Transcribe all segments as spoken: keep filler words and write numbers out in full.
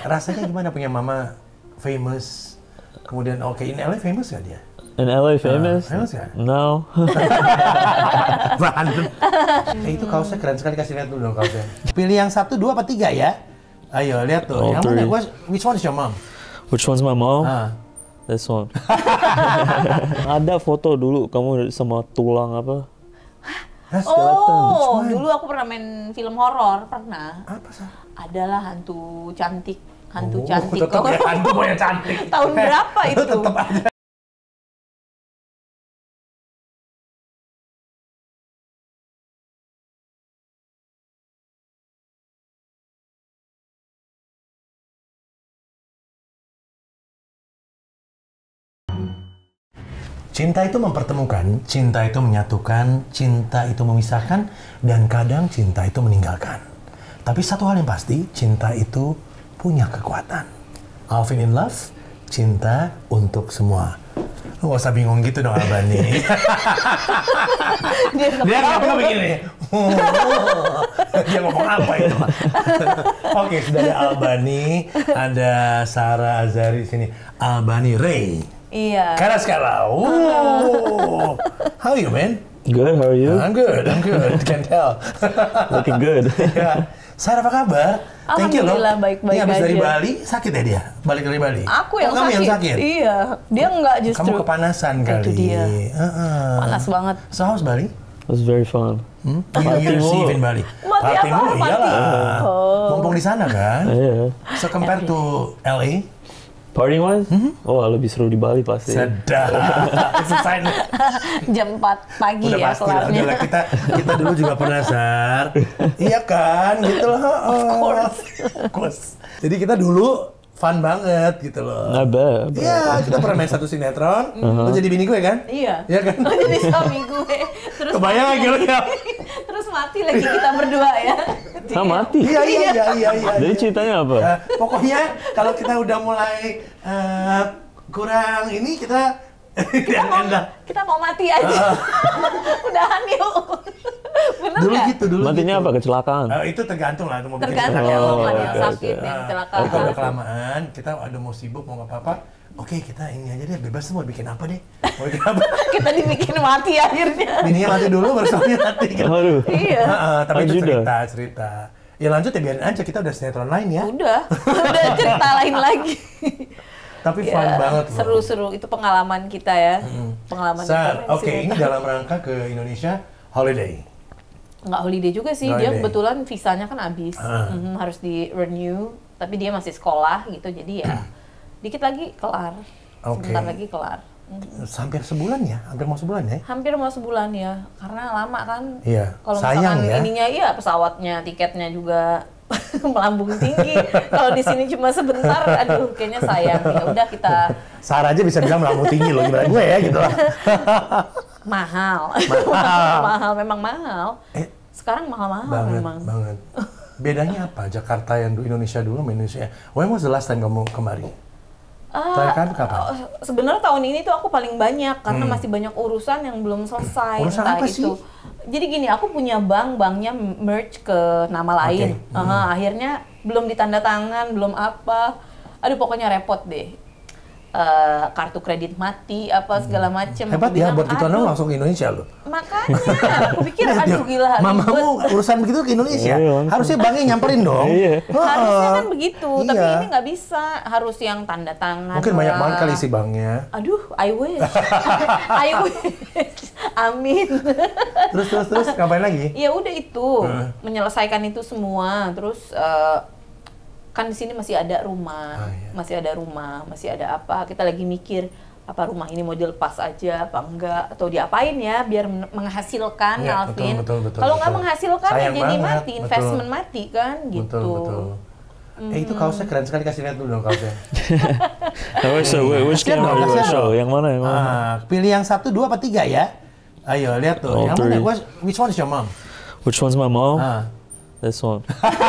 rasanya gimana punya mama famous? Kemudian oke, okay, in L A famous gak dia? In L A famous? Uh, famous gak? No. Random. Eh, itu kaosnya keren sekali, kasih lihat dulu dong kaosnya. Pilih yang satu, dua, apa tiga ya? Ayo lihat tuh. All yang three. mana? Which one is your mom? Which one's my mom? Ah. This one. Ada foto dulu kamu sama tulang apa? Oh, dulu aku pernah main film horor, pernah. Apa sih? Adalah hantu cantik, hantu Oh, cantik. tetap ya hantu mau yang cantik. Tahun berapa itu? Tetap aja. Cinta itu mempertemukan, cinta itu menyatukan, cinta itu memisahkan, dan kadang cinta itu meninggalkan. Tapi satu hal yang pasti, cinta itu punya kekuatan. Alvin in Love, cinta untuk semua. Lu gak usah bingung gitu dong, Albani. Dia Dia ngapa begini? Dia ngomong apa itu? Oke, sudah ada Albani, ada Sarah Azari di sini. Albani Ray. Iya. Karena sekarang, oh, how are you, man? Good, how are you? I'm good, I'm good, can tell. Looking good. Ya. Sarah, apa kabar? Thank you loh. Alhamdulillah, baik-baik Ini habis aja. dari Bali, sakit ya dia? Balik dari Bali? Aku yang Oh, kamu sakit. yang sakit? Iya, dia enggak justru. Kamu kepanasan kali. Itu dia. Uh-uh. Panas banget. So, how's Bali? It was very fun. Hmm? New Year's Eve in Bali. Mati apa? mulu, Mati. iyalah. Oh. Mumpung di sana kan? Iya. So, compare to L A? Party wise? Oh, lebih seru di Bali pasti. Sedap. Selesai nih. Jam empat pagi Udah ya pasti lah, kelarnya. udah lah, kita kita dulu juga pernah Sar. Iya kan, gitu loh. Of course. Of course. Jadi kita dulu fun banget gitu loh. Not bad. bad. Iya, kita pernah main satu sinetron. Lo jadi bini gue kan? Iya. Iya kan? Oh, jadi suami gue. Terus Kebayang mati. lagi lo ya? Terus mati lagi kita berdua ya. Ah, mati? Iya, iya, iya, iya, iya. Jadi ceritanya apa? Eh, pokoknya kalau kita udah mulai eh, kurang ini kita Kita mau, kita mau mati aja. Udahan yuk. Bener dulu nggak? gitu dulu. Matinya gitu. apa? Kecelakaan? Eh, itu tergantung lah, mau bikin Tergantung kecelakaan. ya, Oh, mau yang oke, sakit, oke. yang Nah, kecelakaan. tapi kalau udah kelamaan, kita ada mau sibuk, mau nggak apa-apa, oke kita ini aja deh, bebas mau bikin apa deh, mau bikin apa. Kita dibikin mati akhirnya. Bininya mati dulu, baru suaminya mati. Gitu. Aduh. Iya. Heeh, tapi itu Lanjut dah. cerita, cerita. Ya lanjut ya, biarin aja, kita udah sinetron lain ya. Udah, udah cerita lain lagi. Tapi fun Ya, banget loh. seru-seru, itu pengalaman kita ya. Pengalaman Sar, kita. oke ini dalam rangka ke Indonesia holiday. Nggak holiday juga sih, Nggak dia holiday. kebetulan visanya kan habis. Ah. Mhm, harus di renew, tapi dia masih sekolah gitu, jadi ya dikit lagi kelar. Oke. Sebentar lagi kelar. Mhm. Hampir sebulan ya, hampir mau sebulan ya. Hampir mau sebulan ya, karena lama kan. Iya, Kalau sayang misalkan ya. ininya, iya pesawatnya, tiketnya juga melambung tinggi. Kalau di sini cuma sebentar, aduh kayaknya sayang. Ya udah kita Sarah aja bisa bilang melambung tinggi loh, gimana gue ya gitu lah. mahal. Mahal. mahal, memang mahal. Eh, Sekarang mahal-mahal banget, memang. banget. Bedanya apa? Jakarta yang dulu Indonesia dulu sama Indonesia. When was the last time kamu kemari? Ah, Terakhir kali kapan? uh, Sebenarnya tahun ini tuh aku paling banyak karena masih banyak urusan yang belum selesai. Urusan entah apa itu. sih? Jadi gini, aku punya bank, banknya merge ke nama lain. Oke. Aha, akhirnya belum ditanda tangan, belum apa. Aduh pokoknya repot deh. Eh, kartu kredit mati, apa segala macem. Hebat Aku ya, bilang, buat gitu aduh, langsung ke Indonesia loh. Makanya, aku pikir Lihat aduh ya, gila. mamamu ribet. urusan begitu ke Indonesia. Iya, langsung. Harusnya banknya nyamperin dong. Iya. Harusnya kan begitu, tapi Iya. ini nggak bisa. Harus yang tanda tangan. Mungkin banyak lah. banget kali isi banknya. Aduh, I wish. I wish. Amin. Terus terus terus ngapain lagi? Ya udah itu, Hmm. menyelesaikan itu semua. Terus eh, kan di sini masih ada rumah, Ah, iya. masih ada rumah, masih ada apa. Kita lagi mikir apa rumah ini mau dilepas aja apa enggak atau diapain ya biar men- menghasilkan, Iya, Alvin. betul, betul, betul, Kalau nggak betul. menghasilkan ya Sayang jadi banget, mati, betul. investment mati kan gitu. Betul betul. Eh itu kaosnya keren sekali, kasih lihat dulu dong kaosnya. Nah, so, wait, which Kasihan camera dong, you kasihan show? dong. Yang mana? Yang mana? Ah, pilih yang satu, dua, apa tiga ya? Ayo lihat tuh. All yang mana? three. Which- Which one is your mom? Which one's my mom? Ah. This one.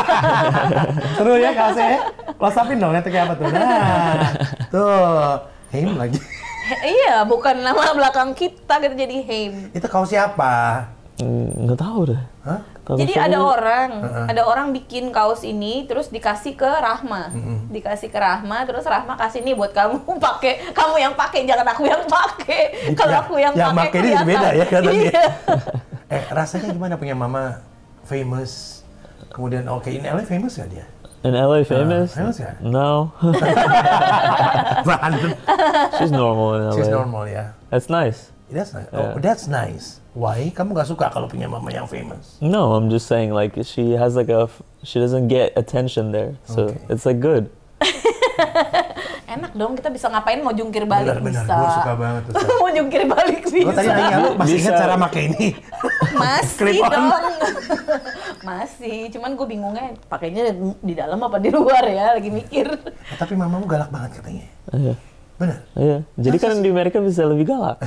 Seru ya kaosnya ya? Close upin dong, lihat kayak apa tuh. Nah, tuh. Him lagi. He- iya, bukan nama belakang kita kita jadi Heim. Itu kaos siapa? Mm, nggak tahu deh. Hah? Tahu Jadi siapa ada dulu? orang, Uh-uh. ada orang bikin kaos ini terus dikasih ke Rahma. Dikasih ke Rahma, terus Rahma kasih nih buat kamu pakai. Kamu yang pakai, jangan aku yang pakai. Kalau Ya, aku yang, yang pakai pakai ini kelihatan. beda ya kelihatannya. Iya. Eh, rasanya gimana punya mama famous? Kemudian oke, in L A famous gak dia? In L A famous? famous ya? No. Bandung. She's normal in L A. She's normal ya. That's nice. That's nice. Oh, that's nice. Why? Kamu gak suka kalau punya mama yang famous? No, I'm just saying like she has like a f- she doesn't get attention there, so Okay. it's like good. Enak dong, kita bisa ngapain, mau jungkir balik Benar-benar, bisa. gue suka banget tuh. Sar. Mau jungkir balik bisa. Lo tadi nanya lu masih Bisa. ingat cara pakai ini? Masih Clip on. dong. Masih, cuman gue bingungnya pakainya di dalam apa di luar ya, lagi mikir. Eh, tapi mamamu galak banget katanya. Iya. Benar. Iya. Jadi kan di Amerika bisa lebih galak.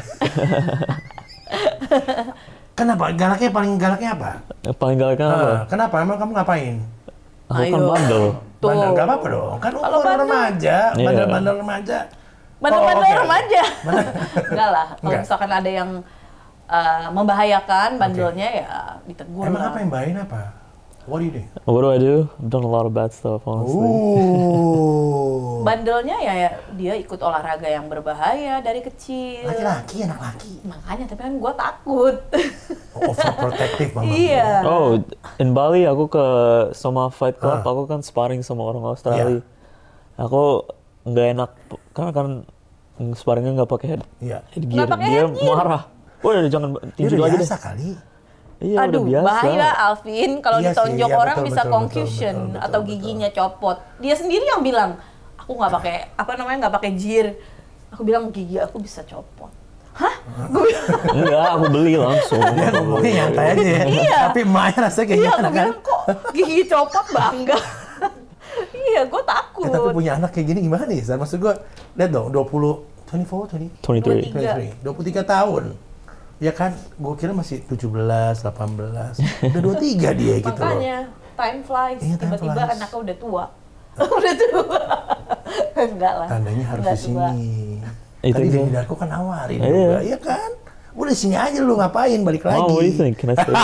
Kenapa? Galaknya paling galaknya apa? Yang paling galaknya apa? Ah, kenapa? Emang kamu ngapain? Aku kan Ayo. bandel. Tuh. Bandel gak apa-apa dong. Kan Kalau umur bandel. remaja, Iya. bandel-bandel remaja. Bandel-bandel Oh, oke. remaja. Enggak lah, kalau Enggak. misalkan ada yang uh, membahayakan bandelnya ya ditegur Emang lah. apa yang bahayain apa? What do you do? What do I do? I've done a lot of bad stuff, honestly. Oh. Bandelnya ya, ya dia ikut olahraga yang berbahaya dari kecil. Laki-laki, anak laki. Makanya, tapi kan gue takut. Oh, overprotective mama. Iya. Oh, in Bali aku ke Soma Fight Ah. Club, aku kan sparring sama orang Australia. Aku nggak enak karena kan sparringnya nggak pakai head, Iya. headgear. Nggak pakai Dia headgear. marah. Wah, jangan Dia tinju udah lagi deh. biasa kali. Iya, Aduh, udah biasa. bahaya Alvin. Kalau Iya sih, ditonjok iya, orang betul, bisa betul, concussion betul, betul, atau betul, giginya copot. Dia sendiri yang bilang, aku nggak pakai apa namanya nggak pakai jir. Aku bilang gigi aku bisa copot. Hah? Gue bilang, Enggak, aku beli langsung. Dia ngomongnya nyantai aja ya. Iya. Tapi emaknya rasanya kayak iya, gimana aku kan? bilang kok gigi copot bangga. Iya, gue takut. Eh, tapi punya anak kayak gini gimana nih? Zar? Maksud gue, lihat dong, dua puluh, dua puluh empat, dua puluh, twenty-three. Tiga. dua puluh tiga tahun. Ya kan, gue kira masih tujuh belas, delapan belas. Udah dua puluh tiga dia gitu loh. Makanya time flies. Iya, time Tiba-tiba flies. anaknya udah tua. udah tua. Enggak lah. Tandanya harus Nggak di tua. sini. Itu Tadi dia. Dewi Darko kan nawarin Iya. juga, iya kan? Udah sini aja lu ngapain, balik lagi. Oh, what do you think? Can I stay?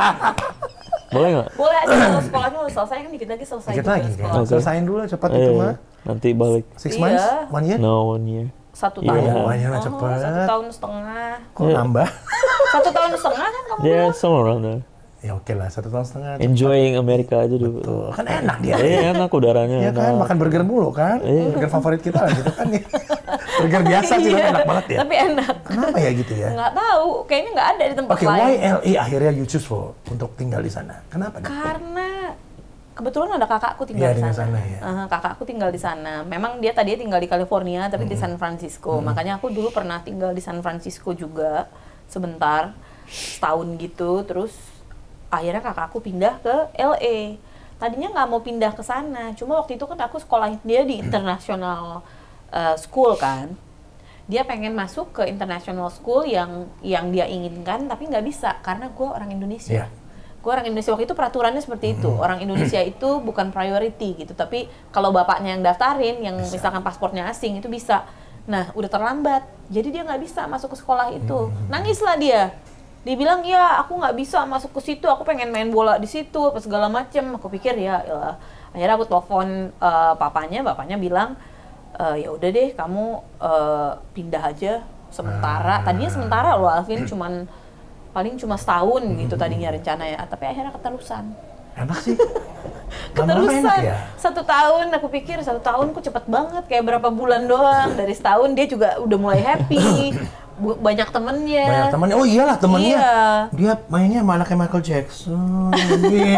Boleh nggak? Boleh aja kalau sekolahnya udah selesai kan dikit lagi selesai Dikit juga lagi kan? sekolah. Oke. Selesain dulu cepat Iya, itu iya. mah. Nanti balik. Six Iya. months? One year? No, one year. Satu Iya. tahun. Oh, one year lah Oh, cepet. satu tahun setengah. Kok Iya. nambah? Satu tahun setengah kan kamu Yeah, bilang? somewhere around there. Ya oke lah, satu tahun setengah. Enjoying Amerika aja dulu. Tuh, kan enak dia. Iya, enak udaranya. Iya kan, enak. makan burger mulu kan? Iya. Burger favorit kita lah gitu kan ya. Burger biasa sih, tapi Iya, enak banget ya. Tapi enak. Kenapa ya gitu ya? Nggak tahu, kayaknya nggak ada di tempat Oke, why lain. L A akhirnya you choose for untuk tinggal di sana? Kenapa? nih? Karena kebetulan ada kakakku tinggal Iya, di tinggal sana. sana, ya. Eh, kakakku tinggal di sana. Memang dia tadinya tinggal di California, tapi di San Francisco. Makanya aku dulu pernah tinggal di San Francisco juga sebentar, setahun gitu. Terus akhirnya kakakku pindah ke L A. Tadinya nggak mau pindah ke sana, cuma waktu itu kan aku sekolah dia di international uh, school kan. Dia pengen masuk ke international school yang yang dia inginkan, tapi nggak bisa karena gue orang Indonesia. Iya. Gue orang Indonesia, waktu itu peraturannya seperti itu. Orang Indonesia itu bukan priority gitu, tapi kalau bapaknya yang daftarin, yang Bisa. misalkan paspornya asing itu bisa. Nah, udah terlambat, jadi dia nggak bisa masuk ke sekolah itu. Nangislah dia. Dia bilang, ya aku nggak bisa masuk ke situ, aku pengen main bola di situ, apa segala macem. Aku pikir ya, ya. Akhirnya aku telepon uh, papanya, bapaknya bilang, e, ya udah deh, kamu uh, pindah aja sementara. Tadinya sementara loh, Alvin, cuman paling cuma setahun gitu tadinya rencananya, tapi akhirnya keterusan. Enak sih. Lama-lama Keterusan enak ya? satu tahun, aku pikir satu tahun kok cepet banget, kayak berapa bulan doang. Dari setahun dia juga udah mulai happy, bu- banyak temennya. Banyak temannya. Oh iyalah temannya. Iya. Dia mainnya sama anaknya Michael Jackson. Dia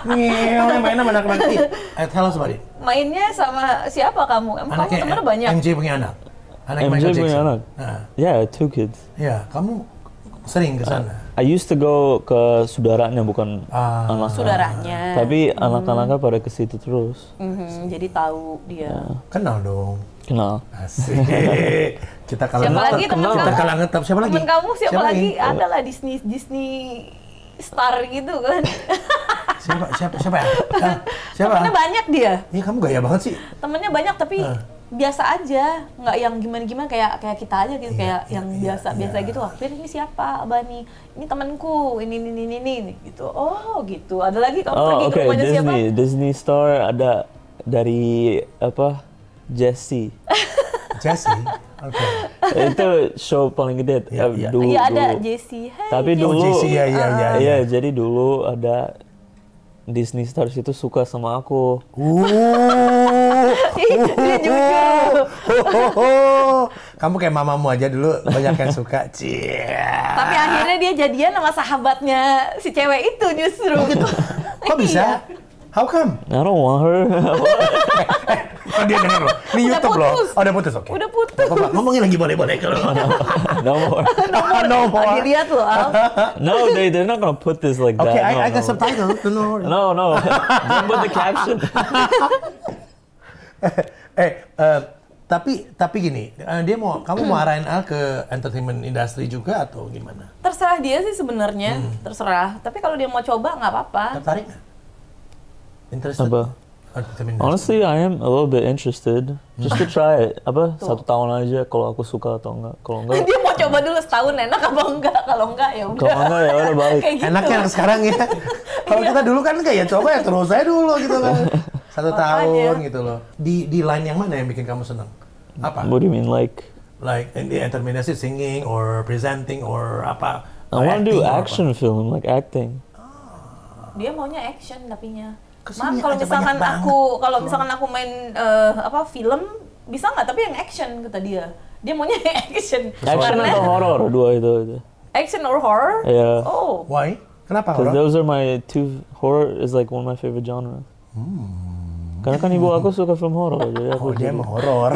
dia mainnya sama anaknya Michael. Eh, tell us about it. Mainnya sama siapa kamu? Emang kamu temennya banyak? M J punya anak. Anak M J Michael punya Jackson. anak? Nah, Yeah, two kids. ya, kamu sering ke sana. I used to go ke saudaranya, bukan Ah. anak. Saudaranya. Tapi anak-anaknya pada ke situ terus. Mhm, jadi tahu dia. Kenal dong. Kenal. Asik. Kita kalau Siapa lagi temen kita kamu? kalau ngetop siapa lagi? Temen kamu siapa, lagi? Ada lah Disney Disney star gitu kan. Siapa siapa siapa ya? Ah, siapa? Temennya banyak dia. Ini kamu gaya banget sih. Temennya banyak tapi Ah. biasa aja, nggak yang gimana-gimana kayak kayak kita aja gitu, Iya, kayak iya, yang iya, biasa-biasa iya. gitu. Wah, Fir, ini siapa, Abah nih? Ini temanku, ini ini ini ini ini, gitu. Oh, gitu. Ada lagi kamu pergi Oh ke oke, rumahnya siapa? Disney, Disney Store ada dari apa? Jessie. Jessie, oke. Itu show paling gede Iya, eh, iya. dulu. Iya ada dulu. Jessie. Hey, Tapi Jessie. dulu, Oh, Jessie, iya, iya, iya. Iya, jadi dulu ada Disney Stars itu suka sama aku. Uh, Ih, dia jujur. Kamu kayak mamamu aja dulu banyak yang suka. Cie. Tapi akhirnya dia jadian sama sahabatnya si cewek itu justru. Kok bisa? How come? I don't want her. Oh, dia denger loh. Ini Udah YouTube loh. putus. Oh, udah putus, oke. Udah putus. Nggak apa-apa. Ngomongin lagi boleh-boleh kalau. No more. No more. Ah, dilihat loh, Al. No, they they're not gonna put this like that. Oke, no, I, I no. got subtitle. No, worry. No, no. Don't put the caption. eh, eh, tapi tapi gini, eh, dia mau kamu mau arahin Al ke entertainment industry juga atau gimana? Terserah dia sih sebenarnya, Hmm. terserah. Tapi kalau dia mau coba nggak apa-apa. Tertarik nggak? Interested? Apa? Entertainment industry. Honestly, I am a little bit interested. Just to try it. Apa? Satu tahun aja kalau aku suka atau enggak. Kalau enggak, Dia mau coba dulu setahun enak apa enggak? Kalau enggak ya udah. kalau enggak ya udah balik. Kayak gitu. Enaknya yang sekarang ya. Kalau kita dulu kan enggak ya, coba ya terus aja dulu gitu kan. Satu Makanya. tahun gitu loh. Di di line yang mana yang bikin kamu senang? Apa? What do you mean like? Like in the entertainment industry, singing or presenting or apa? I want to Acting do or apa? action film, like acting. Dia maunya action tapinya. Kesini Maaf kalau aja misalkan banyak aku kalau misalkan aku main eh, apa film bisa nggak? Tapi yang action kata dia. Dia maunya yang action. Action Karena atau horror, dua itu aja. action or horror? Yeah. Oh. Why? Kenapa Because horror? those are my two, horror is like one of my favorite genres. Karena kan ibu aku suka film horor, jadi aku Oh, dia jadi- mau horor.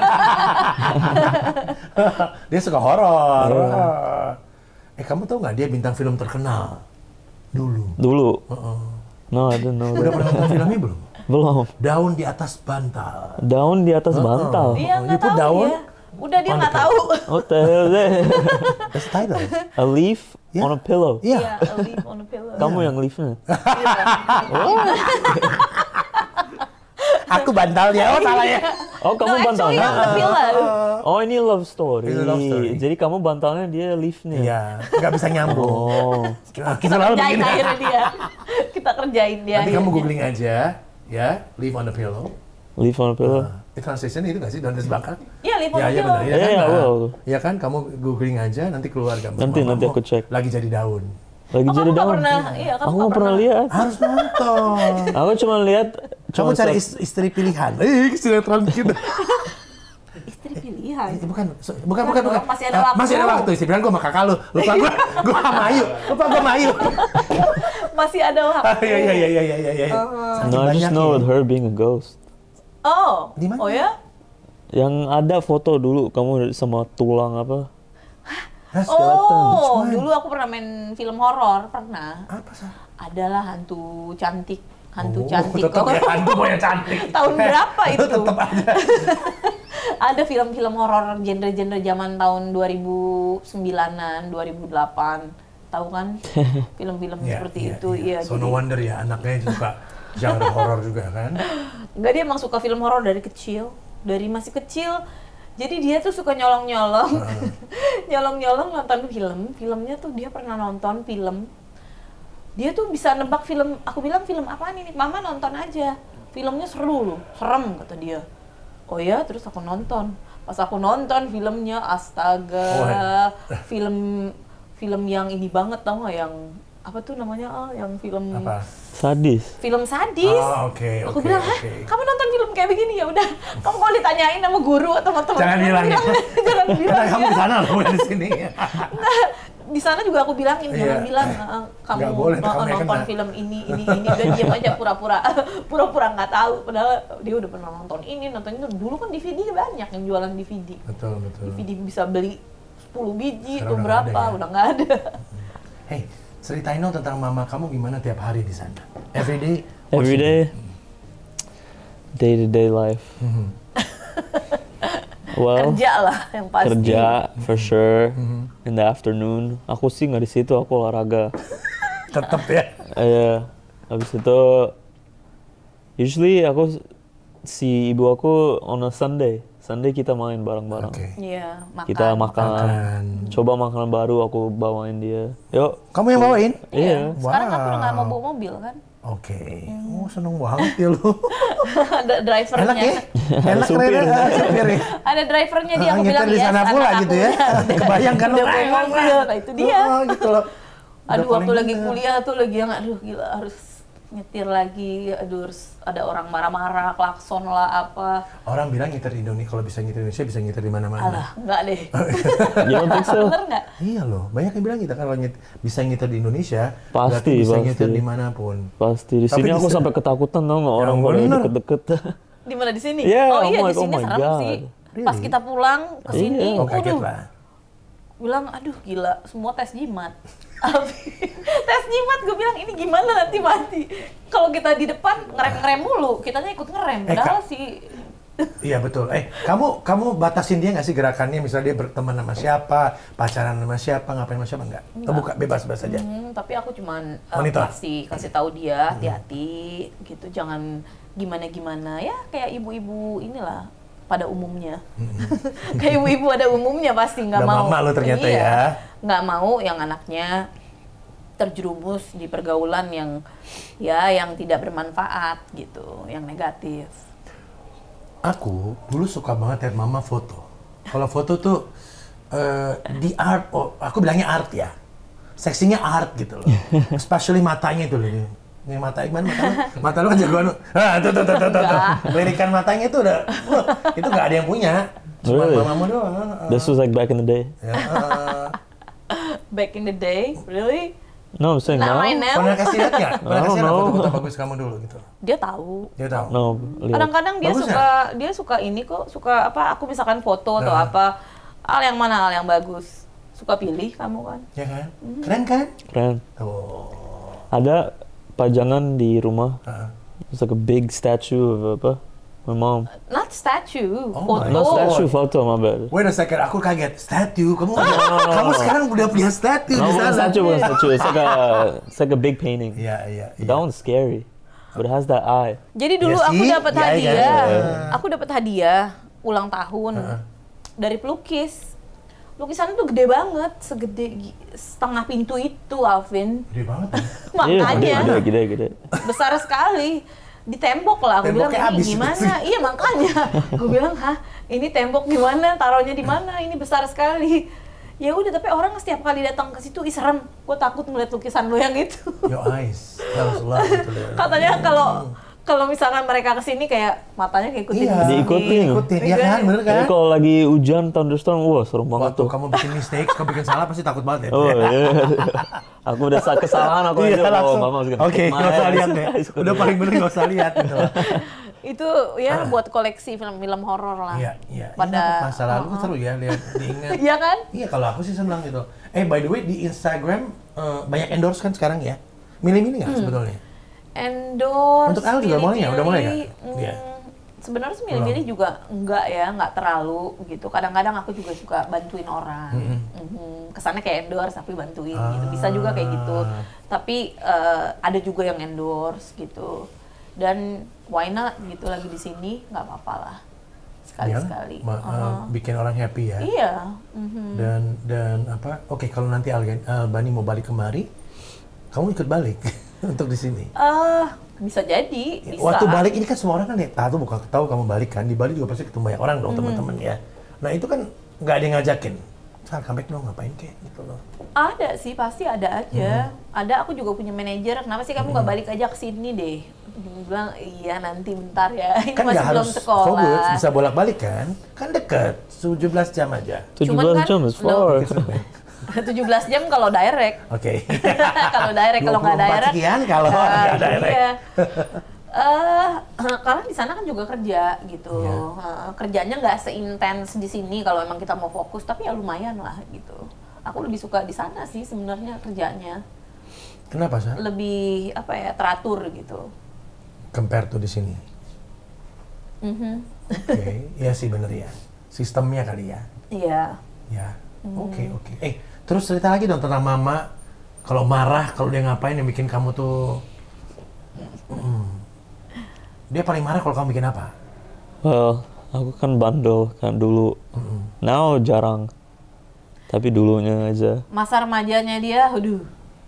Dia suka horor. Eh, kamu tahu nggak dia bintang film terkenal dulu? dulu. Heeh. No, I didn't know Udah that. pernah nonton filmnya belum? Belum. Daun di atas bantal. Daun di atas bantal. Iya Oh, nggak you put tahu daun dia. Udah dia on nggak the tahu. What the hell is that? That's the title. A leaf Yeah. on a pillow. Iya. Iya, a leaf on a pillow. Kamu yang leafnya. Aku bantalnya. Oh, salah ya. Oh, kamu No, actually bantalnya. on the pillow. Oh, ini love story. It's a love story. Jadi kamu bantalnya dia leafnya. Iya, nggak bisa nyambung. Oh. Nah, Kita selalu kerjain begini. akhirnya dia. Kita kerjain dia. Nanti kamu akhirnya. googling aja, ya, leave on the pillow. Leaf on a pillow. Nah, itu translation itu nggak sih, daun di atas bantal? Iya, leaf on Ya, the iya pillow. benar. Ya Iya, kan? iya, Nah, will. ya kan, kamu googling aja, nanti keluar gambar. Nanti, mamamu nanti aku cek. Lagi jadi daun. Lagi Oh, jadi kamu nggak daun. pernah, iya, kamu Aku nggak nggak pernah lihat. Harus nonton. Aku cuma lihat. Kamu cuma cari satu- is- istri pilihan. Eh, sinetron kita. Istri pilihan. Eh, bukan, so- bukan, bukan, bukan. Masih ada Eh, waktu. Masih ada waktu. Istri pilihan gue sama kakak lu. Lupa gue, gue sama Ayu. Lupa gue sama Ayu. Masih ada waktu. Ah, Iya, iya, iya, iya, iya, iya. Uh-huh. Saking No, I just banyaknya. know with her being a ghost. Oh. Di mana? Oh ya? Yang ada foto dulu kamu sama tulang apa? Hah, Skeleton. Oh, Which one? dulu aku pernah main film horor, pernah. Apa sih? Adalah hantu cantik, hantu Oh, cantik. tetep ya, hantu mau yang cantik. Tahun berapa itu? Tetep aja. Ada film-film horor genre-genre zaman tahun dua ribu sembilanan, dua ribu delapan. Tahu kan? Film-film Iya, seperti iya, itu. iya. Iya, So jadi- no wonder ya anaknya suka genre horor juga kan. Enggak, dia emang suka film horor dari kecil, dari masih kecil. Jadi dia tuh suka nyolong-nyolong, nyolong-nyolong nonton film. Filmnya tuh dia pernah nonton film. Dia tuh bisa nebak film. Aku bilang film apaan ini? Mama nonton aja. Filmnya seru loh, serem kata dia. Oh ya, terus aku nonton. Pas aku nonton filmnya, astaga, film film yang ini banget tau nggak, yang apa tuh namanya, ah, yang film Apa? Sadis. film sadis. Oh, oke, Aku oke, bilang, hah, oke. kamu nonton film kayak begini ya udah. Kamu kalau ditanyain sama guru atau sama teman, Jangan bilang ya. jangan bilang. Karena kamu ya. di sana loh, bukan di sini. Nah, di sana juga aku bilangin, jangan Iya. bilang "Ah, kamu Nggak boleh, uh, kamu yang nonton kena." film ini, ini, ini. Udah diam aja, pura-pura, pura-pura nggak tahu. Padahal dia udah pernah nonton ini, nonton itu. Dulu kan D V D banyak yang jualan D V D. Betul, betul. D V D bisa beli sepuluh biji, Sekarang tuh udah berapa, nggak ada ya? udah nggak ada. Hey, ceritain dong tentang mama kamu gimana tiap hari di sana. Every day. what's Every she day. do? Day to day life. Well, Kerja lah yang pasti. kerja for sure. In the afternoon, aku sih nggak di situ, aku olahraga. Tetep ya. Iya, habis itu usually aku si ibu aku on a Sunday. Sunday kita main bareng-bareng. Oke. Iya, makan. Kita makan, Makan. coba makanan baru aku bawain dia. Yuk. Kamu yang bawain? Iya. Sekarang aku udah nggak mau Wow. bawa mobil kan. Oke. Oh, seneng banget ya lu. Ada drivernya. Enak ya? Enak Supir. keren ya, supir ya. Ada drivernya dia, Ah, aku nyetir bilang di yes, sana anak pula aku gitu ya. udah- Kebayang kan udah lu. bawa mobil, nah itu dia. Oh, gitu loh. Udah Aduh, waktu paling lagi bener. kuliah tuh lagi yang aduh gila harus nyetir lagi, aduh harus ada orang marah-marah, klakson lah apa. Orang bilang nyetir di Indonesia, kalau bisa nyetir di Indonesia bisa nyetir di mana-mana. Alah, enggak deh. You don't think so? Bener nggak? Iya loh, banyak yang bilang kita kalau nyet- bisa nyetir di Indonesia, Pasti, berarti bisa pasti. nyetir dimanapun. Pasti di Tapi sini di aku sana- sampai ketakutan tau nggak orang Yang kalau bener. deket-deket. Di mana di sini? Yeah, oh I'm iya like, di sini oh my serem God. sih. Really? Pas kita pulang ke sini, Iya. Oh, kaget waduh, lah. bilang aduh gila, semua tes jimat. Tes jimat gue bilang ini gimana nanti mati. Kalau kita di depan ngerem-ngerem mulu, kitanya ikut ngerem. Eh, Padahal Kak. sih Iya betul. Eh, kamu kamu batasin dia nggak sih gerakannya? Misalnya dia berteman sama siapa, pacaran sama siapa, ngapain sama siapa nggak? Terbuka, bebas-bebas aja. Hmm, tapi aku cuman uh, Monitor. kasih kasih tahu dia hati-hati gitu, jangan gimana-gimana ya kayak ibu-ibu inilah pada umumnya. Kayak ibu-ibu pada umumnya pasti nggak Udah mau. mama lo ternyata Iya, ya. nggak mau yang anaknya terjerumus di pergaulan yang ya yang tidak bermanfaat gitu, yang negatif. Aku dulu suka banget lihat mama foto. Kalau foto tuh eh, di art, oh, aku bilangnya art ya. Seksinya art gitu loh. Especially matanya itu loh. Ini mata gimana mata lu? Mata lu kan jagoan lu. Ah, tuh tuh tuh tuh tuh. tuh. Lirikan matanya itu udah, wah, itu nggak ada yang punya. Cuma Really? mamamu doang. ah. This was like back in the day. Ya, ah. Back in the day, really? No, I'm saying Not now. right now. Pernah kasih lihat nggak? Pernah I kasih don't lihat know. foto-foto bagus kamu dulu gitu? Dia tahu. Dia tahu. No, lihat. Kadang-kadang dia Bagus suka dia suka ini kok, suka apa? Aku misalkan foto atau Nah. apa, hal yang mana hal yang bagus, suka pilih kamu kan. Ya kan? Keren kan? Keren. Tuh. Ada pajangan di rumah. Ah. It's like a big statue of apa? My mom. Not statue, Oh foto. my Not God. statue, photo, my bad. Wait a second, aku kaget. Statue? Kamu kamu sekarang udah punya statue No, di bukan sana? statue, bukan statue. It's like a, it's like a big painting. Iya, iya, But iya. that one's scary. But it has that eye. Jadi dulu Ya aku sih, dapat ya, hadiah. ya. Aku dapat hadiah ulang tahun dari pelukis. Lukisannya tuh gede banget, segede gi- setengah pintu itu, Alvin. Gede banget. ya. Makanya Iya, gede, gede, gede. besar sekali. Di tembok lah, aku bilang Temboknya ini habis gimana? sih. Iya makanya, aku bilang hah ini tembok gimana? Taruhnya di mana? Ini besar sekali. Ya udah, tapi orang setiap kali datang ke situ, ih serem. Gue takut ngeliat lukisan lo yang itu. Your eyes. Harus lah gitu ya. Katanya kalau kalau misalkan mereka kesini kayak matanya kayak ikutin Iya. kesini. Diikutin. Ikutin, iya kan? Bener kan? Jadi kalau lagi hujan, thunderstorm, wah serem banget Waktu tuh. kamu bikin mistake, kamu bikin salah pasti takut banget ya. Oh iya. Aku udah sa- kesalahan aku Iya, aja. Oh, langsung. mama harus Oke, nggak usah lihat deh. Udah paling bener nggak usah lihat gitu. Itu ya buat koleksi film-film horor lah. Iya, iya. Pada Pada masa lalu seru ya lihat, diingat. Iya kan? Iya, kalau aku sih senang gitu. Eh, by the way, di Instagram eh, banyak endorse kan sekarang ya? Milih-milih nggak sebetulnya? Endorse. Untuk Al juga mulai nggak? Udah mulai nggak? pilih-pilih, hmm, Iya. Sebenarnya sih milih-milih juga enggak ya, enggak terlalu gitu. Kadang-kadang aku juga suka bantuin orang. Mhm. Kesannya kayak endorse tapi bantuin gitu. Bisa juga kayak gitu. Ah. Tapi eh, ada juga yang endorse gitu. Dan why not gitu lagi di sini, nggak apa-apa lah. Sekali-sekali. Ya, ma- eh, Uh-huh. bikin orang happy ya. Iya. Mhm. Dan dan apa? Oke, kalau nanti Algen- Albani mau balik kemari, kamu ikut balik untuk di sini. Eh, bisa jadi, bisa. Waktu balik ini kan semua orang kan ya tahu bukan tahu kamu balik kan, di Bali juga pasti ketemu banyak orang dong teman-teman ya. Nah itu kan nggak ada yang ngajakin. Sal, comeback dong, ngapain kek gitu loh. Ada sih, pasti ada aja. Ada, aku juga punya manajer. Kenapa sih kamu nggak balik aja ke sini deh? Dia bilang, iya nanti bentar ya. Ini Kan masih nggak belum harus sekolah. fokus, bisa bolak-balik kan? Kan deket, tujuh belas jam aja. Cuman tujuh belas kan, jam is no. far. tujuh belas jam kalau direct. Oke. Kalau direct, kalau nggak dua puluh empat direct. sekian kalau eh, nggak direct. Iya. Eh, karena di sana kan juga kerja gitu. Iya. Eh, kerjanya nggak seintens di sini kalau emang kita mau fokus, tapi ya lumayan lah gitu. Aku lebih suka di sana sih sebenarnya kerjanya. Kenapa sih? Lebih apa ya, teratur gitu. Compare to di sini. Mhm. Oke, iya sih bener ya. Sistemnya kali ya. Iya. Ya. Oke, oke. Eh, terus cerita lagi dong tentang mama. Kalau marah, kalau dia ngapain yang bikin kamu tuh Hmm. Dia paling marah kalau kamu bikin apa? Well, Aku kan bandel kan dulu. Mm-hmm. Now jarang. Tapi dulunya aja. Masa remajanya dia, aduh.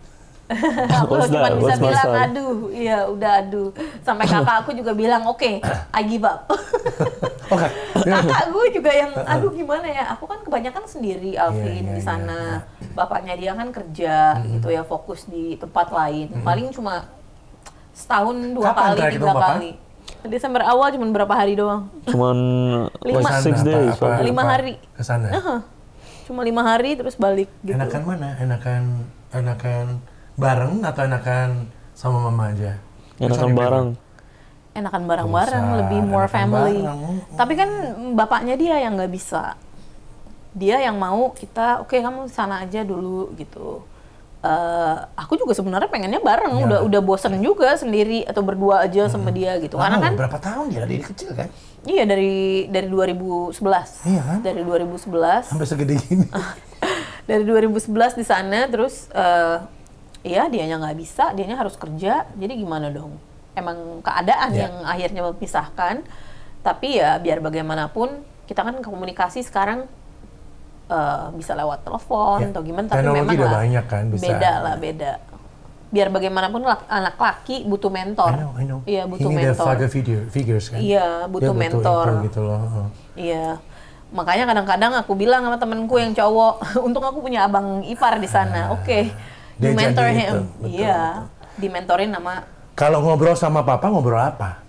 Aku What's cuma that? bisa What's bilang masa? aduh, iya udah aduh. Sampai kakak aku juga bilang oke, okay, I give up. Oh, Kak. Kakak gue juga yang aduh gimana ya, aku kan kebanyakan sendiri Alvin Iya, iya, di sana. iya. Bapaknya dia kan kerja Mm-hmm. gitu ya, fokus di tempat lain. Mm-hmm. Paling cuma setahun dua Kapan kali, terakhir tiga ketemu Papa? kali. Desember awal cuma berapa hari doang. Cuman Lima. like six Kesana, days. apa- apa- Lima apa? hari. Kesana. Uh-huh. Cuma lima hari terus balik gitu. Enakan mana? Enakan enakan bareng atau enakan sama mama aja? Enakan bareng. Enakan bareng-bareng, Bisa, lebih more enakan family. bareng. Tapi kan bapaknya dia yang nggak bisa. Dia yang mau kita, oke okay, kamu sana aja dulu gitu. Uh, aku juga sebenarnya pengennya bareng, Ya. udah udah bosen juga sendiri atau berdua aja sama dia gitu. Karena Lama kan loh, berapa tahun dia? Dia kecil kan? iya dari dari dua ribu sebelas. Iya kan? Dari dua ribu sebelas. Sampai segede gini. Dari dua ribu sebelas di sana terus uh, iya dianya nggak bisa, dianya harus kerja. Jadi gimana dong? Emang keadaan Ya. yang akhirnya memisahkan. Tapi ya biar bagaimanapun kita kan komunikasi sekarang uh, bisa lewat telepon Ya. atau gimana, tapi Teknologi memang udah lah banyak kan, bisa. beda lah beda. Biar bagaimanapun lak- anak laki butuh mentor. I know, I know. Iya butuh Ini the mentor. father figure, figures kan? Iya, butuh Dia mentor. input gitu loh. Oh. Iya. Makanya kadang-kadang aku bilang sama temenku yang cowok, untung aku punya abang ipar di sana. Oke. Dia Di mentor jadi him. itu, betul, Iya. Dimentorin sama Kalau ngobrol sama papa, ngobrol apa?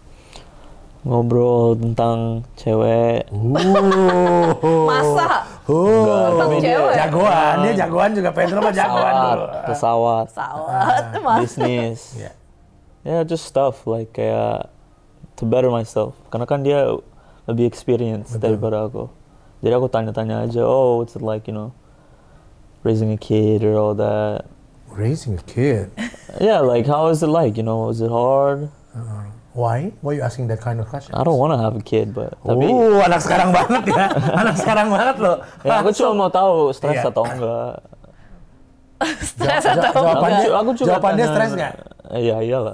Ngobrol tentang cewek. Uh. masa Uh. tentang tapi dia- cewek. Jagoan, dia jagoan juga Pedro mah jagoan Pesawat, dulu. pesawat, Pesawat. Mas. bisnis. Iya. Yeah, just stuff like kayak to better myself. Karena kan dia lebih experience Betul. daripada aku. Jadi aku tanya-tanya aja, oh what's it like, you know, raising a kid or all that. Raising a kid. Yeah, like how is it like, you know, is it hard? Uh, why? Why are you asking that kind of question? I don't want to have a kid, but tapi Uh, anak sekarang banget ya. Anak sekarang banget loh. ya aku cuma mau tahu stres Iya. atau enggak. Stres Ja- atau jawabannya, enggak? Aku juga jawabannya tanya- stres nggak? Iya iyalah.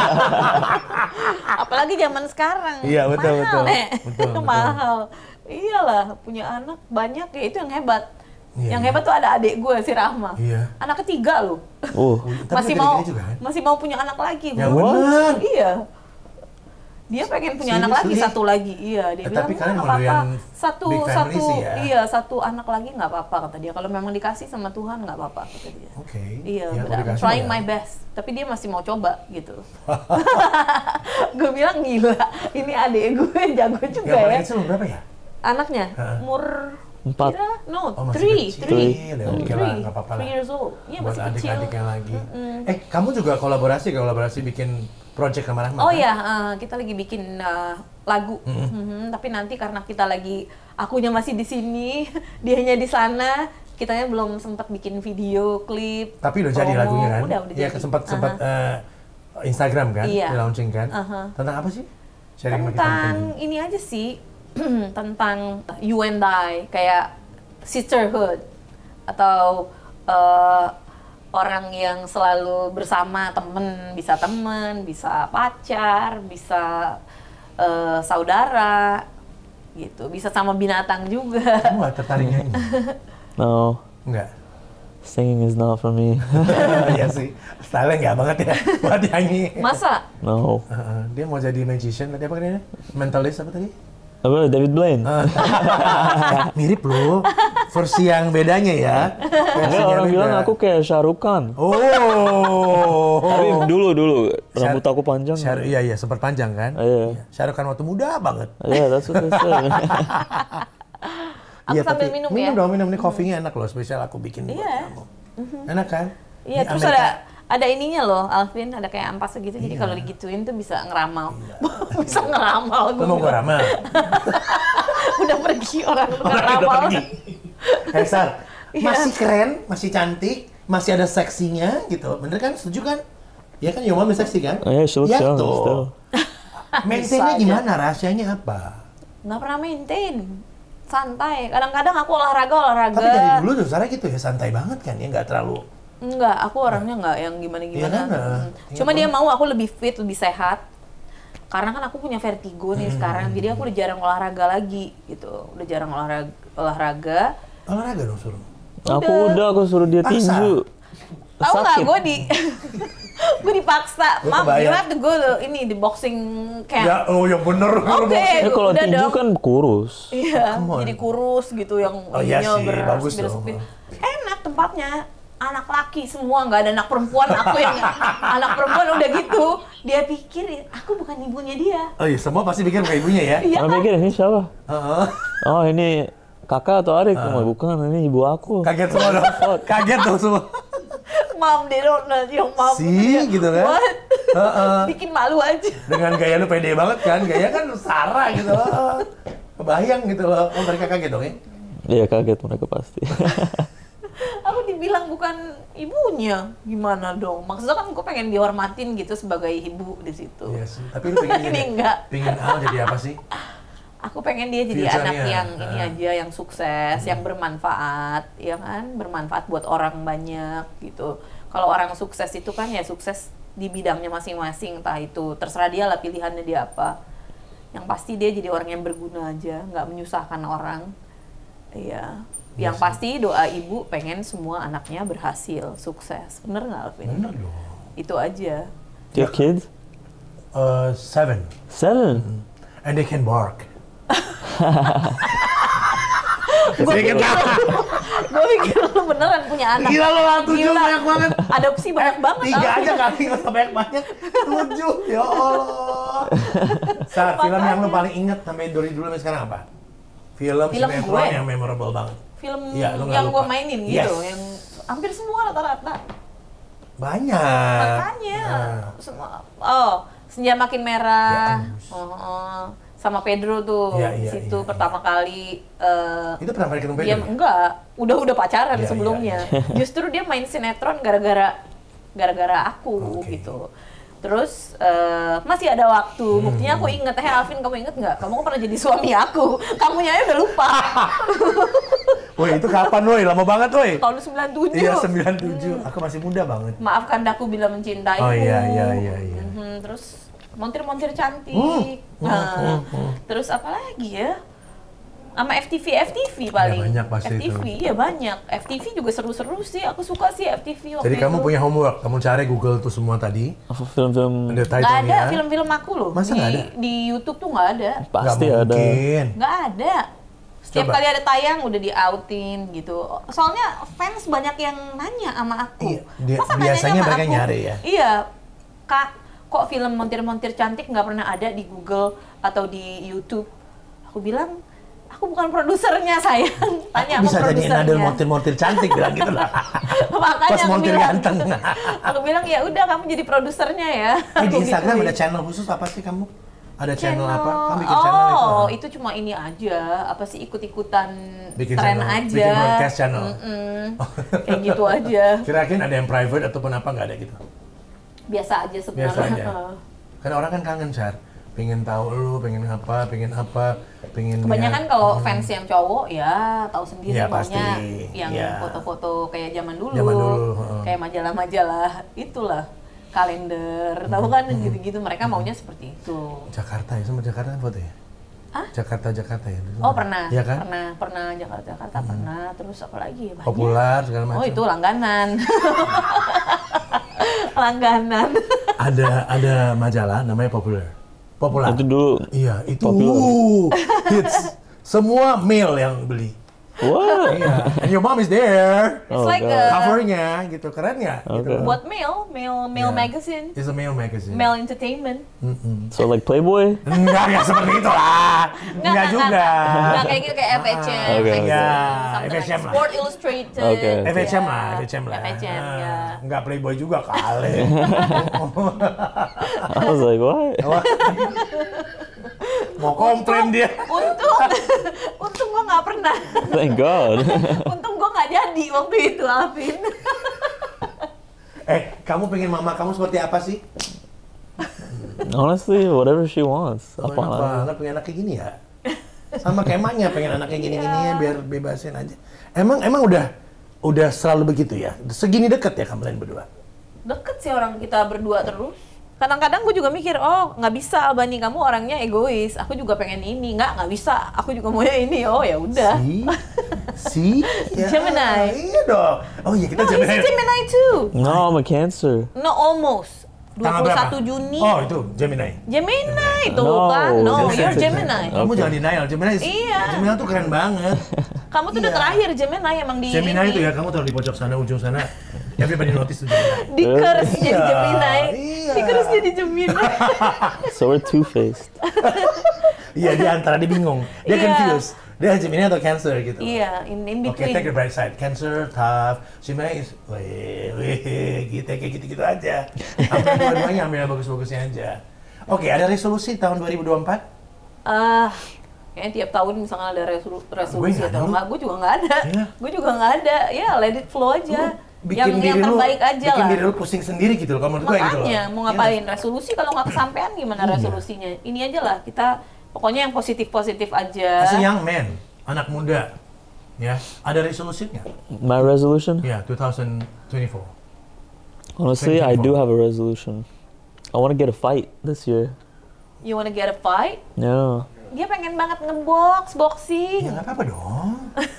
Apalagi zaman sekarang. Iya, betul, Mahal, betul. Nek. Betul, betul. Mahal. Iyalah, punya anak banyak ya itu yang hebat. Iya, yang iya. hebat tuh ada adik gue si Rahma. Iya. Anak ketiga loh. Uh, Tapi masih gede-gede mau juga kan? masih mau punya anak lagi. Ya Bro. bener. Iya. Dia pengen punya anak lagi Seriously? satu lagi. Iya, dia Eh, bilang tapi "Nggak kalian mau apa-apa. doyan Satu big family satu sih ya?" iya, satu anak lagi nggak apa-apa kata dia. Kalau memang dikasih sama Tuhan nggak apa-apa kata dia. Oke. Iya, Ya, but kalau I'm dikasih trying ya. my best. Tapi dia masih mau coba gitu. Gue bilang gila, ini adik gue jago juga Yang paling ya. kecil umur berapa ya? Anaknya Hah? umur Empat. kira no Oh, masih three kecil. three Ya, oke lah, nggak apa-apa lah. three years old. Iya Buat masih kecil. adik-adik yang lagi. Mm-mm. Eh, kamu juga kolaborasi, kolaborasi bikin project sama Rahma? Oh kan? ya, uh, kita lagi bikin uh, lagu. Mhm, tapi nanti karena kita lagi akunya masih di sini, dianya di sana, kitanya belum sempat bikin video klip. Tapi udah jadi promo. lagunya kan? Udah, udah Iya, jadi. sempat sempat Aha. eh, Instagram kan? Iya. Di launching kan? Aha. Tentang apa sih? Sharing sama kita Tentang mungkin. ini aja sih, tentang you and I, kayak sisterhood atau uh, orang yang selalu bersama temen, bisa temen, bisa pacar, bisa uh, saudara, gitu, bisa sama binatang juga. Kamu nggak tertarik nyanyi? no, Enggak. singing is not for me. Iya sih, style nggak banget ya buat nyanyi. Masa? No. Heeh, dia mau jadi magician, tadi apa namanya? Mentalist apa tadi? Apa David Blaine? Ah. Mirip loh, versi yang bedanya ya. Enggak, Versinya orang beda. bilang aku kayak Shah Rukh Khan. Oh. Tapi dulu dulu rambut Syar- aku panjang. Syar- iya iya, sempat panjang kan? Iya. Syahrukh Khan waktu muda banget. Yeah, that's what they said. Aku Iya, sambil tapi minum, minum ya. dong, minum nih kopinya enak loh, spesial aku bikin buat Iya. kamu. Enak kan? Iya, Di terus Amerika. ada ada ininya loh, Alvin, ada kayak ampas segitu, jadi Iya. kalau digituin tuh bisa ngeramal. bisa ngeramal. Lu mau gue ramal? Udah pergi orang tukang Orang udah ramal. pergi. Hei Sar, Iya. masih keren, masih cantik, masih ada seksinya gitu. Bener kan? Setuju kan? Ya kan, Your Mom is seksi kan? Oh, yeah, she looks Ya young tuh. still. Maintainnya Bisa aja. gimana? Rahasianya apa? Nggak pernah maintain. Santai. Kadang-kadang aku olahraga, olahraga. Tapi dari dulu tuh Sarah gitu ya, santai banget kan ya, nggak terlalu. Enggak, aku orangnya enggak yang gimana-gimana. Iya kan, Hmm. nah. Cuma Iya, dia Bang. mau aku lebih fit, lebih sehat. karena kan aku punya vertigo nih sekarang, jadi aku udah jarang olahraga lagi gitu, udah jarang olahraga. Olahraga, olahraga dong suruh. Aku udah, aku suruh dia Paksa. tinju. tahu nggak Sakit. gue di, gue dipaksa, Gua mam, you kebayang. have to go to ini di boxing camp. Ya, oh ya bener. Oke. Ya kalau udah tinju dong. kan kurus. Iya, Come on. jadi kurus gitu yang Oh iya ininya sih, beras- bagus beras- dong. Enak tempatnya. Anak laki semua, nggak ada anak perempuan. Aku yang anak perempuan udah gitu. Dia pikir aku bukan ibunya dia. Oh iya, semua pasti pikir bukan ibunya ya. Iya Orang kan? pikir ini siapa? Heeh. Oh ini kakak atau adik? Oh, bukan, ini ibu aku. Kaget semua dong. Kaget dong semua. Mom, they don't know yung mom. Si, gitu kan? What? Heeh. Bikin malu aja. Dengan gaya lu pede banget kan, gaya kan Sarah gitu loh. Kebayang gitu loh. Oh mereka kaget dong ya? Iya kaget mereka pasti. Aku dibilang bukan ibunya, gimana dong? Maksudnya kan gue pengen dihormatin gitu sebagai ibu di situ. Iya sih. Tapi lu pengen Ini jadi, enggak. pengen Al jadi apa sih? Aku pengen dia jadi Future-nya. anak yang ini Ah. aja, yang sukses, yang bermanfaat, ya kan? Bermanfaat buat orang banyak gitu. Kalau orang sukses itu kan ya sukses di bidangnya masing-masing, entah itu terserah dia lah pilihannya dia apa. Yang pasti dia jadi orang yang berguna aja, nggak menyusahkan orang. Iya. Iya Yang sih. pasti doa ibu pengen semua anaknya berhasil, sukses. Bener nggak, Alvin? Bener dong. Itu aja. Do you have kids? Uh, seven. Seven. And they can bark. Gue pikir, gue pikir lu beneran punya anak. Gila lo lah, tujuh Gila. banyak banget. Adopsi banyak banget. Tiga Alvin. aja kali, nggak usah banyak-banyak. Tujuh, ya Allah. Saat film yang lu paling inget sampai dari dulu sampai sekarang apa? Film, Film sinetron gue. yang memorable banget. Film Iya, lu nggak yang gue lupa. mainin Yes. gitu, yang hampir semua rata-rata. Banyak. Makanya Nah. semua. Oh, Senja Makin Merah. Ya, ampus. Oh, oh. Sama Pedro tuh Iya, iya, situ iya, pertama kali. eh, Itu pertama kali ketemu Pedro dia ya? enggak, udah udah pacaran Iya, sebelumnya. iya, Justru dia main sinetron gara-gara gara-gara aku Oke. gitu. Terus eh, masih ada waktu. Hmm. Buktinya aku inget, eh Alvin kamu inget nggak? Kamu kan pernah jadi suami aku. Kamunya aja udah lupa. Woi, itu kapan woi? Lama banget woi. Tahun sembilan puluh tujuh. Iya, sembilan puluh tujuh. Aku masih muda banget. Maafkan aku bila mencintaimu. Oh iya, iya, iya, iya. Mhm, terus montir-montir cantik. Hmm, Nah, hmm, hmm. terus apa lagi ya? Sama F T V, F T V paling. banyak pasti F T V, itu. iya banyak. F T V juga seru-seru sih. Aku suka sih F T V waktu Jadi kamu itu. punya homework, kamu cari Google tuh semua tadi. Film-film Ada Nggak ada title-nya. film-film aku loh. Masa di, nggak ada? di YouTube tuh nggak ada. pasti Nggak ada. mungkin. Nggak ada. Setiap Coba. kali ada tayang udah di outin gitu. Soalnya fans banyak yang nanya sama aku. Iya, dia- Masa nanyanya biasanya sama mereka aku? nyari ya? Iya. Kak, kok film montir-montir cantik nggak pernah ada di Google atau di YouTube? Aku bilang, aku bukan produsernya sayang. Tanya Bisa sama jadi produsernya. nadel montir-montir cantik bilang gitu lah. Makanya Pas aku montir bilang, ganteng. aku bilang ya udah kamu jadi produsernya ya. Eh, di Aku Instagram gituin. ada channel khusus apa sih kamu? Ada channel, apa? Kamu bikin oh, channel itu? itu cuma ini aja, apa sih ikut-ikutan Bikin tren channel, aja. bikin broadcast channel. Mm-mm. Kayak gitu aja. Kira-kira ada yang private ataupun apa nggak ada gitu? Biasa aja sebenarnya. Biasa aja. Kan orang kan kangen, Char. Pengen tahu lu, pengen apa, pengen apa, pengen Kebanyakan lihat. kalau fans yang cowok ya tahu sendiri Ya, maunya pasti. yang Ya. foto-foto kayak zaman dulu. Zaman dulu, heeh. Kayak majalah-majalah itulah. Kalender, tahu kan gitu-gitu mereka maunya seperti itu. Jakarta ya, sama Jakarta kan foto ya? Hah? Jakarta, Jakarta ya? Oh pernah, Iya kan? pernah, pernah Jakarta-Jakarta pernah. Terus apa lagi ya? Banyak. Populer segala macam. Oh itu langganan. Langganan. Ada ada majalah namanya Populer. Populer. Itu dulu. Iya, itu Popular. uh, hits. Semua male yang beli. What? Iya. And your mom is there. It's Oh, like God. a, Covernya gitu, keren nggak? Gitu. Okay. buat mail, mail, mail Yeah. magazine, It's a male magazine. mail entertainment. Mm-mm. So like Playboy? Enggak, enggak seperti itu lah. Enggak juga. Enggak kayak gitu kayak F H M, Okay, like okay. Ya, something F H M like lah. Sport Illustrated. Okay. F H M ya. lah, F H M lah. F H M Ah, ya. Enggak Playboy juga kali. I was like, what? Mau komplain dia. Untung, untung gua nggak pernah. Thank God. Untung gua nggak jadi waktu itu, Alvin. Eh, kamu pengen mama kamu seperti apa sih? Honestly, whatever she wants. Oh, Apa enak lagi? banget punya anak kayak gini ya. Sama kayak emaknya pengen anaknya gini-gini ya biar bebasin aja. Emang emang udah udah selalu begitu ya. Segini deket ya kalian berdua. Deket sih orang kita berdua terus. kadang-kadang gue juga mikir, oh nggak bisa Albani, kamu orangnya egois. Aku juga pengen ini, nggak nggak bisa. Aku juga maunya ini. Oh ya udah. Si, si, ya, Gemini. Iya dong. Oh iya kita No, he's Gemini. a Gemini too. No, I'm a Cancer. No, almost. Tanggal dua puluh satu berapa? Juni. Oh itu Gemini. Gemini tuh No, kan. No, that's you're sensitive. Gemini. Kamu Oke. jangan denial. Gemini, Iya. Gemini tuh keren banget. Kamu tuh udah Iya. terakhir Gemini emang di Gemini ini. itu ya kamu taruh di pojok sana, ujung sana. Everybody notice tuh Gemini. Di curse jadi Iya, Gemini. iya. Di curse jadi Gemini. So we're two-faced. Iya dia antara dia bingung, dia Iya. confused. Dia Gemini atau Cancer gitu. Iya, in, in Oke, between. take the bright side. Cancer, tough. Gemini is, weh, weh, gitu, kayak gitu-gitu aja. Ambil dua-duanya, ambil yang bagus-bagusnya aja. Oke, ada resolusi tahun dua ribu dua puluh empat? Ah, kayaknya tiap tahun misalnya ada resolu- resolusi nggak ada, atau lu. enggak, gue juga nggak ada. Iya. Gue juga nggak ada. Ya, let it flow aja. Bikin yang diri yang terbaik lu, aja bikin lah. diri lu pusing sendiri gitu loh, kalau menurut gue gitu loh. Makanya mau Iya. ngapain resolusi kalau nggak kesampaian gimana Iya. resolusinya? Ini aja lah kita pokoknya yang positif-positif aja. As a young man, anak muda, ya, ada resolusinya? My resolution? Ya, dua ribu dua puluh empat. Honestly, I twenty-four. do have a resolution. I want to get a fight this year. You wanna get a fight? Yeah. Dia pengen banget ngebox, boxing. Ya nggak apa-apa dong.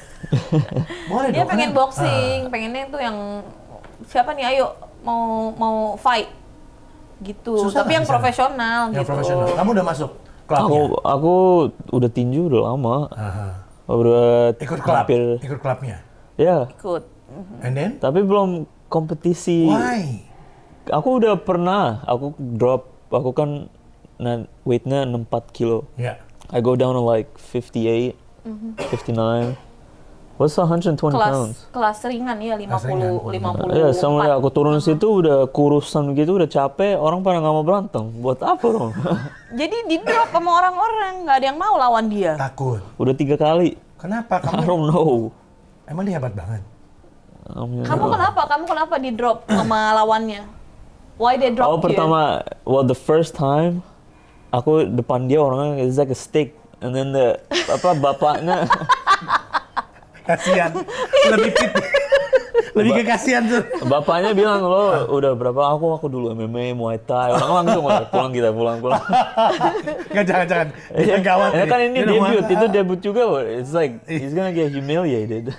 Boleh Dia dong. pengen kan? boxing, Ah, pengennya tuh yang siapa nih ayo mau mau fight gitu. Susah Tapi nggak yang di sana? profesional yang gitu. profesional. Kamu udah masuk klubnya? Aku aku udah tinju udah lama. Aha. Udah Ikut klub, hampir. ikut klubnya. Ya, Ikut. And then? tapi belum kompetisi. Why? Aku udah pernah, aku drop, aku kan na- weightnya enam puluh empat kilo. Ya. I go down to like fifty-eight, fifty-nine. What's one hundred twenty Kelas pounds? kelas ringan ya lima Kelas ringan. puluh lima puluh. Ya, sama aku turun situ udah kurusan gitu, udah capek, orang pada nggak mau berantem. Buat apa dong? Jadi di drop sama orang-orang, nggak ada yang mau lawan dia. Takut. Udah tiga kali. Kenapa? I Kamu don't know. emang dia hebat banget. Um, Kamu kenapa? Kamu kenapa di drop sama lawannya? Why they drop Oh, you? pertama, well the first time, aku depan dia orangnya it's like a stick, and then the apa bapaknya, Kasihan. Lebih fit. Lebih ke kasihan tuh. bapaknya bilang lo udah berapa? Aku aku dulu M M A, Muay Thai, orang langsung pulang kita pulang pulang. Enggak, jangan-jangan. Dia gawat. Ya nih. kan ini Dia udah debut, muat. itu debut juga. It's like he's gonna get humiliated.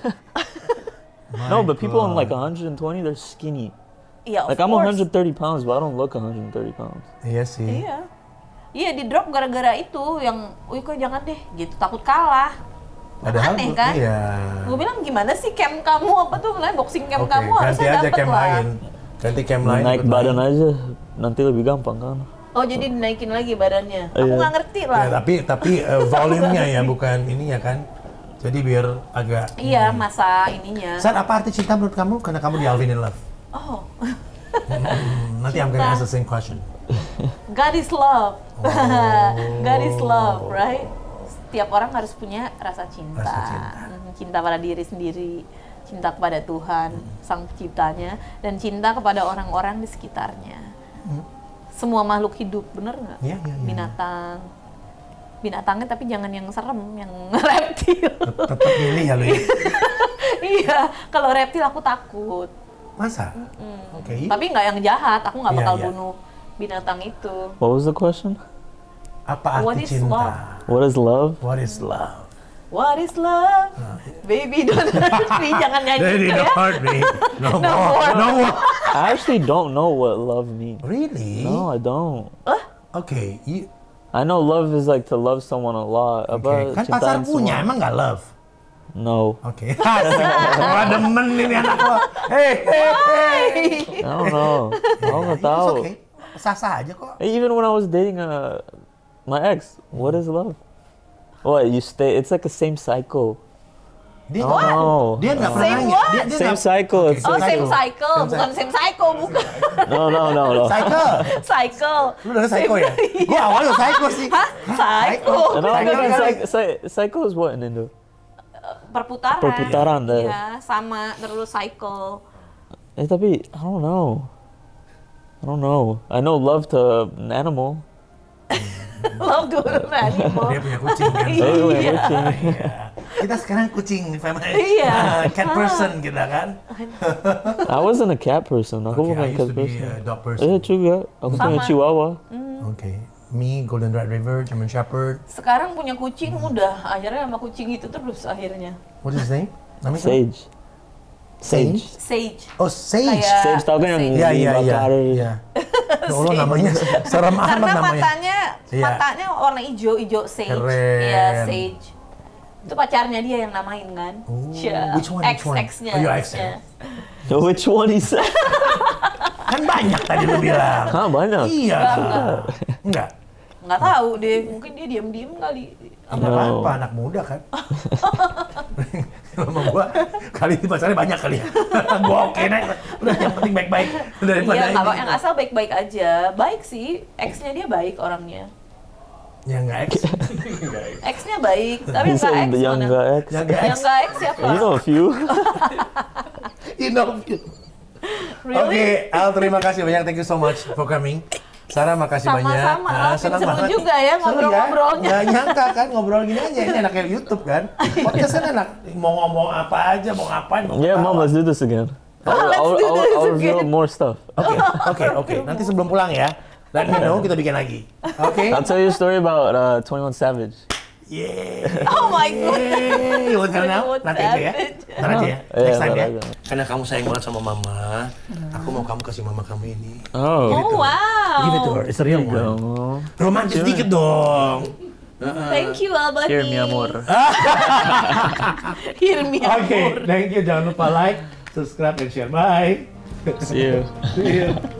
No, but people on like one hundred twenty, they're skinny. Iya, of Like I'm course. one hundred thirty pounds, but I don't look one hundred thirty pounds. Iya sih. Iya. Iya di drop gara-gara itu yang, wih kok jangan deh, gitu takut kalah. Padahal Aneh gua- kan? Iya. Gue bilang gimana sih camp kamu apa tuh, nah, boxing camp Oke, kamu ganti harusnya aja dapet camp lah. lain. Ganti camp lain. Naik ikut badan lain. aja, nanti lebih gampang kan. Oh jadi dinaikin lagi badannya. Aku Iya. nggak ngerti lah. Ya, tapi tapi eh, volumenya ya bukan ini ya kan. Jadi biar agak. Iya masa ininya. Saat apa arti cinta menurut kamu? Karena kamu di Alvin in Love. Oh, Hmm, nanti I'm gonna ask the same question. God is love. Oh. God is love, right? Setiap orang harus punya rasa cinta. Rasa cinta. Hmm, cinta pada diri sendiri, cinta kepada Tuhan, Sang Penciptanya, dan cinta kepada orang-orang di sekitarnya. Semua makhluk hidup, bener nggak? Iya, iya, iya. Binatang. Binatangnya tapi jangan yang serem, yang reptil. Tetap milih ya lu ya. Iya, kalau reptil aku takut. Masa? Oke. Tapi nggak yang jahat, aku nggak Iya, bakal iya. bunuh binatang itu. What was the question? Apa arti What is cinta? love? What is love? What is love? What is love? Baby don't hurt me, jangan nyanyi Daddy, itu don't ya. hurt me. No, No more. more. No more. I actually don't know what love means. Really? No, I don't. Oke. you- I know love is like to love someone a lot. Oke. Apa Kan pacar cintaan punya, semua. emang nggak love? No. Oke. Wah, demen ini anak lo. Hei, hei, hei. I don't know. Aku nggak tahu. Oke. Sah-sah aja kok. Even when I was dating uh, my ex, what is love? What you stay? It's like a same cycle. Dia Oh, no. Dia nggak pernah Same nanya. what? Dia, dia Same nggak- cycle. Oke, It's Oh, like same cycle. cycle, Same bukan same psycho, bukan. no, no, no, no. Cycle. Cycle. Lu udah psycho ya? Gua awalnya psycho sih. Hah? Psycho. No, Cycle I mean, kali. psych- psych- cycle is what in Indo? Perputaran. Perputaran, deh. Iya, sama terus cycle. Eh, tapi I don't know. I don't know. I know love to an animal. Love to an animal. Dia punya kucing kan. Iya. Eh, punya kucing. Iya. kita sekarang kucing family. Iya. Cat person kita kan. I wasn't a cat person. Aku Okay, bukan I used cat to be person. a dog person. Eh juga, aku punya Sama. Chihuahua. Okay. Me, Golden Retriever, German Shepherd. Sekarang punya kucing udah, akhirnya sama kucing itu terus akhirnya. What is his name? Namanya siapa? Sage. Sage. Sage. Oh, Sage. Kayak- Sage tau kan yang Iya, iya, iya. dibakar. Iya. Ya Allah, namanya serem amat Karena namanya. matanya, Iya. matanya warna hijau, hijau Sage. Keren. Iya, Sage. Itu pacarnya dia yang namain kan. Oh, Cia. which one, Ex, which one? Ex-nya. Oh, your ex, Iya. ya. Which one is that? Kan banyak tadi lu bilang. Hah, banyak? Iya. Enggak. Nggak tahu deh, mungkin dia diam-diam kali. Enggak apa-apa, anak muda kan. Sama gua, kali ini pacarnya banyak kali ya. Gua oke nih. Udah yang penting baik-baik. Daripada Iya, kalau ini. yang asal baik-baik aja. Baik sih, ex-nya dia baik orangnya. Yang enggak ex. Ex-nya baik, tapi yang Bisa nggak ex yang mana? nggak ex. Yang enggak ex. Yang nggak ex siapa? You know a few. You know. Really? Oke, Al, terima kasih banyak. Thank you so much for coming. Sarah, makasih banyak. Sama-sama, Ah, Alvin. senang Seru banget. juga ya Seru ngobrol-ngobrolnya. Nggak nyangka kan ngobrol gini aja. Ini enak kayak YouTube kan. Podcast kan enak. Mau ngomong apa aja, mau ngapain. Mau Yeah, ketawa. mom, let's do this again. I'll, let's I'll, do I'll, this I'll again. reveal more stuff. Oke, oke, oke. Nanti sebelum pulang ya. Let me know, kita bikin lagi. Oke? I'll tell you a story about uh, twenty-one Savage. Yeay. Oh my God. Yeay. You want to know? twenty-one Nanti aja ya. Savage. Ntar aja ya. Iya, Next time ntar ya. aja. Karena kamu sayang banget sama mama, aku mau kamu kasih mama kamu ini. Oh. Oh wow. Give it to her. It's a real one. Oh. Romantis dikit dong. Thank you Albani. Here, mi amor. Here mi Oke, amor. thank you. Jangan lupa like, subscribe, dan share. Bye. See you. See you.